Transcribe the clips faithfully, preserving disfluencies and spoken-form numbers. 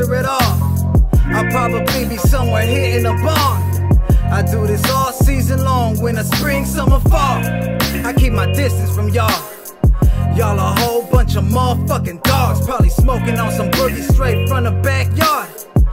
pressure at all. I'll probably be somewhere hitting a barn. I do this all season long, winter, spring, summer, fall. I keep my distance from y'all. Y'all a whole bunch of motherfucking dogs, probably smoking on some boogie straight from the backyard.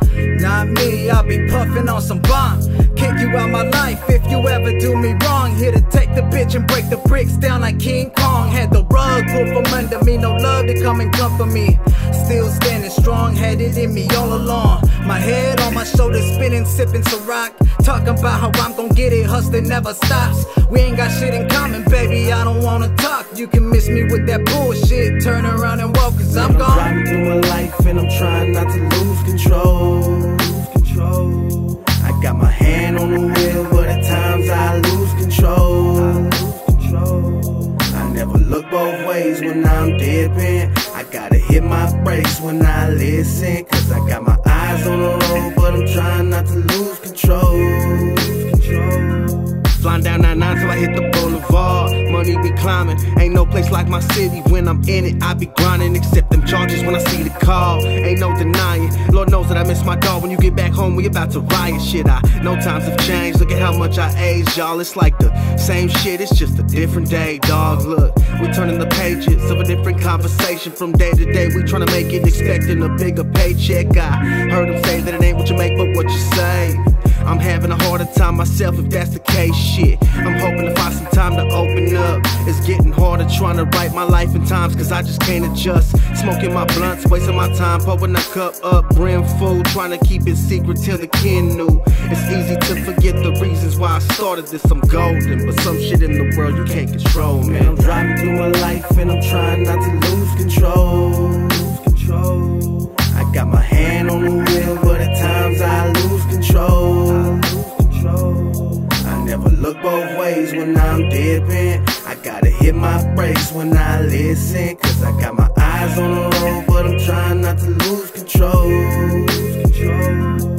Not me, I'll be puffing on some bomb. Kick you out my life if you ever do me wrong. Here to take the bitch and break the bricks down like King Kong. Had the rug pulled from under me, no love to come and comfort me. Still standing strong, had it in me all along. My head on my shoulders spinning, sipping Ciroc. Talking about how I'm gon' get it, hustling never stops. We ain't got shit in common, baby, I don't wanna talk. You can miss me with that bullshit, turn around and walk, cause I'm gone. I'm driving through my life and I'm trying not to lose control. Lose control. I got my hand on the wheel, but at times I lose control. I lose control. I never look both ways when I'm dipping. I gotta hit my brakes when I listen, cause I got my eyes on the road, but I'm trying not to lose control. Lose control. Flying down ninety-nine till I hit the boulevard. Money be climbing, ain't no place like my city. When I'm in it, I be grinding. Accept them charges when I see the call. Ain't no denying, Lord knows that I miss my dog. When you get back home, we about to riot. Shit, I know times have changed. Look at how much I aged, y'all. It's like the same shit, it's just a different day, dog. Look, we turning the pages of a different conversation. From day to day, we tryna make it, expecting a bigger paycheck. I heard them say that it ain't what you make, but what you say. I'm having a harder time myself if that's the case, shit. I'm hoping to find some time to open up. It's getting harder trying to write my life in times, cause I just can't adjust. Smoking my blunts, wasting my time, pouring a cup up, brim full, trying to keep it secret till the kin knew. It's easy to forget the reasons why I started this, I'm golden. But some shit in the world you can't control, man. I'm driving through my life and I'm trying not to lose control. Lose control. I got my hand on the wheel, but at times I lose control. I lose control. I never look both ways when I'm dipping. I gotta hit my brakes when I listen, cause I got my eyes on the road, but I'm trying not to lose control. Lose control.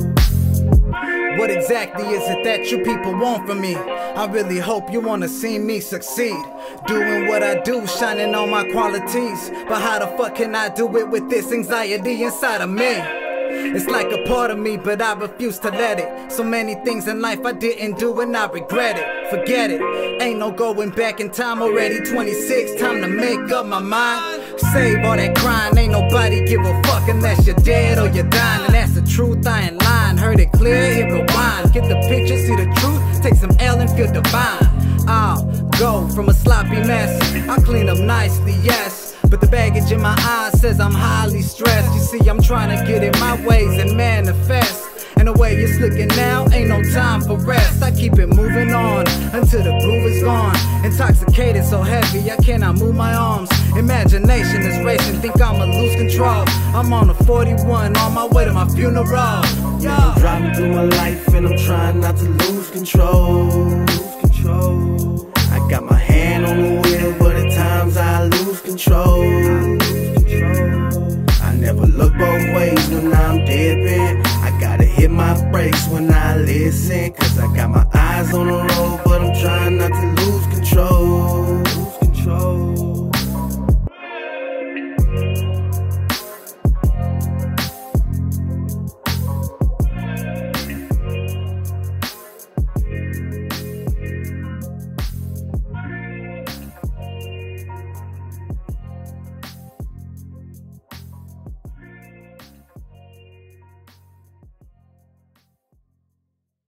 What exactly is it that you people want from me? I really hope you wanna see me succeed. Doing what I do, shining on my qualities. But how the fuck can I do it with this anxiety inside of me? It's like a part of me, but I refuse to let it. So many things in life I didn't do and I regret it. Forget it, ain't no going back in time. Already twenty-six, time to make up my mind. Save all that crying, ain't nobody give a fuck unless you're dead or you're dying. And that's the truth, I ain't lying. Heard it clear, hit rewind. Get the picture, see the truth, take some L and feel divine. I'll go from a sloppy mess, I'll clean up nicely, yes. But the baggage in my eyes says I'm highly stressed. You see, I'm trying to get in my ways and manifest. And the way it's looking now, ain't no time for rest. I keep it moving on until the groove is gone. Intoxicated so heavy, I cannot move my arms. Imagination is racing, think I'ma lose control. I'm on a forty-one, on my way to my funeral. Yo. I'm driving through my life and I'm trying not to lose control. Lose control. I got my hand on the wheel, but at times I lose control. I lose control. I never look both ways when I'm dipping. I gotta hit my brakes when I listen, cause I got my eyes on the road, but I'm trying not to lose